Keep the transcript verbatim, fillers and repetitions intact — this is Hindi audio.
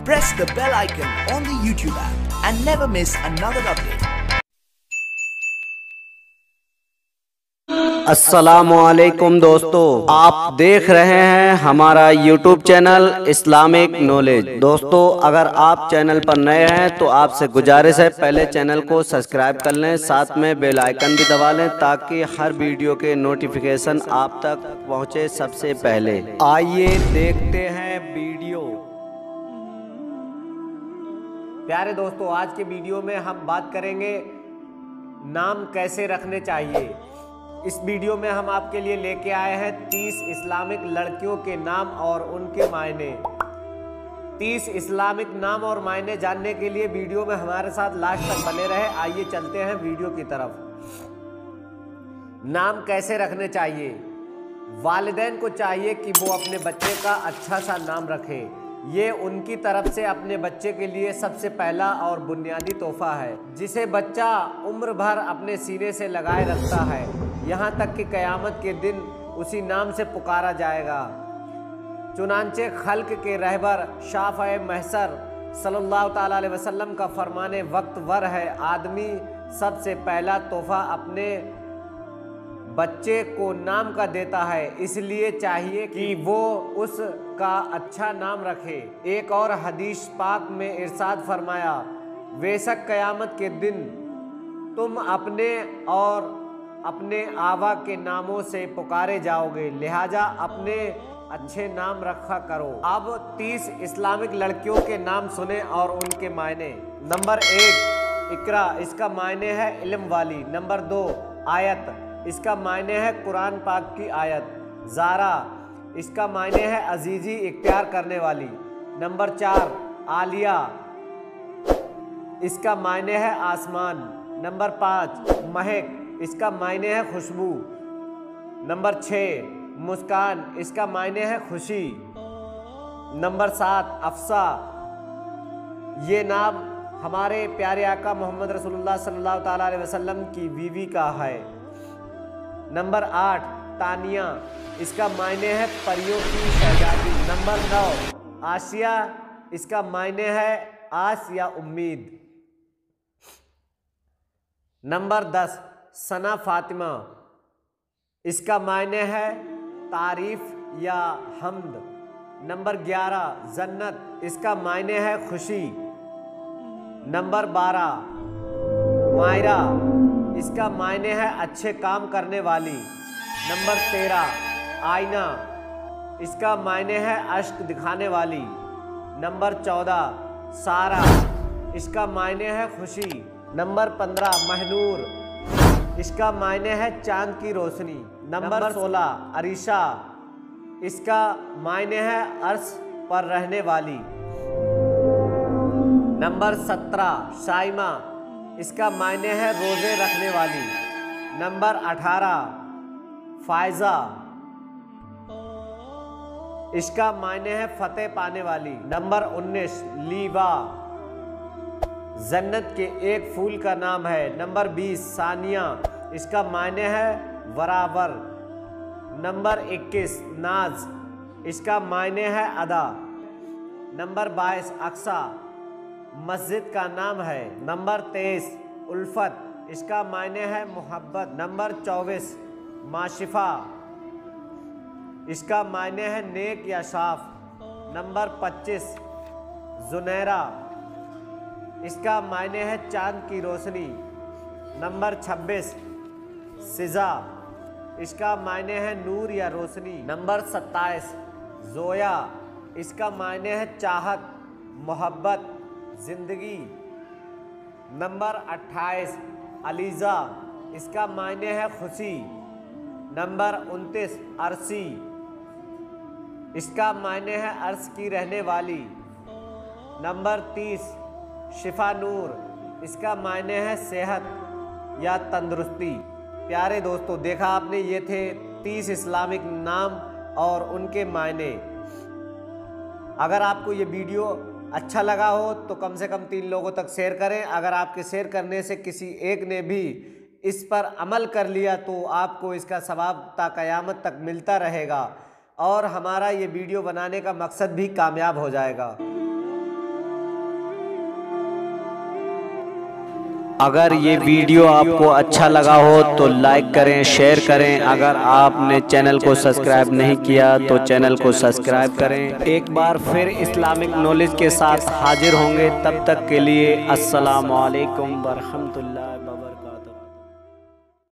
press the bell icon on the YouTube app and never miss another update. अस्सलामुअलैकुम दोस्तों, आप देख रहे हैं हमारा YouTube चैनल इस्लामिक नॉलेज। दोस्तों, अगर आप चैनल पर नए हैं तो आपसे गुजारिश है पहले चैनल को सब्सक्राइब कर लें, साथ में बेल आइकन भी दबा लें ताकि हर वीडियो के नोटिफिकेशन आप तक पहुंचे सबसे पहले। आइए देखते हैं वीडियो। प्यारे दोस्तों, आज के वीडियो में हम बात करेंगे नाम कैसे रखने चाहिए। इस वीडियो में हम आपके लिए लेके आए हैं तीस इस्लामिक लड़कियों के नाम और उनके मायने। तीस इस्लामिक नाम और मायने जानने के लिए वीडियो में हमारे साथ लास्ट तक बने रहे। आइए चलते हैं वीडियो की तरफ। नाम कैसे रखने चाहिए। वालिदैन को चाहिए कि वो अपने बच्चे का अच्छा सा नाम रखें। ये उनकी तरफ से अपने बच्चे के लिए सबसे पहला और बुनियादी तोहफा है, जिसे बच्चा उम्र भर अपने सीने से लगाए रखता है, यहाँ तक कि क़यामत के दिन उसी नाम से पुकारा जाएगा। चुनांचे खल्क के रहबर शाफ़ए महशर सल्लल्लाहु ताला अलैहि वसल्लम का फरमाने वक्त वर है, आदमी सबसे पहला तोहफा अपने बच्चे को नाम का देता है, इसलिए चाहिए कि वो उसका अच्छा नाम रखे। एक और हदीस पाक में इरशाद फरमाया, बेशक क़यामत के दिन तुम अपने और अपने आवा के नामों से पुकारे जाओगे, लिहाजा अपने अच्छे नाम रखा करो। अब तीस इस्लामिक लड़कियों के नाम सुने और उनके मायने। नंबर एक, इकरा, इसका मायने है इल्म वाली। नंबर दो, आयत, इसका मायने है कुरान पाक की आयत। ज़ारा, इसका मायने है अजीज़ी इख्तियार करने वाली। नंबर चार, आलिया, इसका मायने है आसमान। नंबर पाँच, महक, इसका मायने है खुशबू। नंबर छः, मुस्कान, इसका मायने है खुशी। नंबर सात, अफसा, ये नाम हमारे प्यारे आका मोहम्मद रसूलुल्लाह सल्लल्लाहु ताला अलैहि वसल्लम की बीवी का है। नंबर आठ, तानिया, इसका मायने है परियों की शहजादी। नंबर नौ, आसिया, इसका मायने है आस या उम्मीद। नंबर दस, सना फातिमा, इसका मायने है तारीफ या हम्द। नंबर ग्यारह, जन्नत, इसका मायने है खुशी। नंबर बारह, मायरा, इसका मायने है अच्छे काम करने वाली। नंबर तेरह, आईना, इसका मायने है अश्क दिखाने वाली। नंबर चौदह, सारा, इसका मायने है खुशी। नंबर पंद्रह, महनूर, इसका मायने है चांद की रोशनी। नंबर सोलह, अरीशा, इसका मायने है अर्श पर रहने वाली। नंबर सत्रह, शाइमा, इसका मायने है रोज़े रखने वाली। नंबर अठारह, फायजा, इसका मायने है फतेह पाने वाली। नंबर उन्नीस, लीवा, जन्नत के एक फूल का नाम है। नंबर बीस, सानिया, इसका मायने है बराबर। नंबर इक्कीस, नाज, इसका मायने है अदा। नंबर बाईस, अक्सा, मस्जिद का नाम है। नंबर तेईस, उल्फत, इसका मायने है मोहब्बत। नंबर चौबीस, माशिफा, इसका मायने है नेक या साफ। नंबर पच्चीस, जुनैरा, इसका मायने है चांद की रोशनी। नंबर छब्बीस, सिजा, इसका मायने है नूर या रोशनी। नंबर सत्ताईस, जोया, इसका मायने है चाहत, मोहब्बत, जिंदगी। नंबर अट्ठाईस, अलीज़ा, इसका मायने है खुशी। नंबर उनतीस, अरसी, इसका मायने है अर्श की रहने वाली। नंबर तीस, शिफा नूर, इसका मायने है सेहत या तंदुरुस्ती। प्यारे दोस्तों, देखा आपने, ये थे तीस इस्लामिक नाम और उनके मायने। अगर आपको ये वीडियो अच्छा लगा हो तो कम से कम तीन लोगों तक शेयर करें। अगर आपके शेयर करने से किसी एक ने भी इस पर अमल कर लिया तो आपको इसका सवाब ता क़यामत तक मिलता रहेगा और हमारा ये वीडियो बनाने का मकसद भी कामयाब हो जाएगा। अगर ये वीडियो आपको अच्छा लगा हो तो लाइक करें, शेयर करें। अगर आपने चैनल को सब्सक्राइब नहीं किया तो चैनल को सब्सक्राइब करें। एक बार फिर इस्लामिक नॉलेज के साथ हाजिर होंगे, तब तक के लिए अस्सलाम वालेकुम व रहमतुल्लाहि व बरकातहू।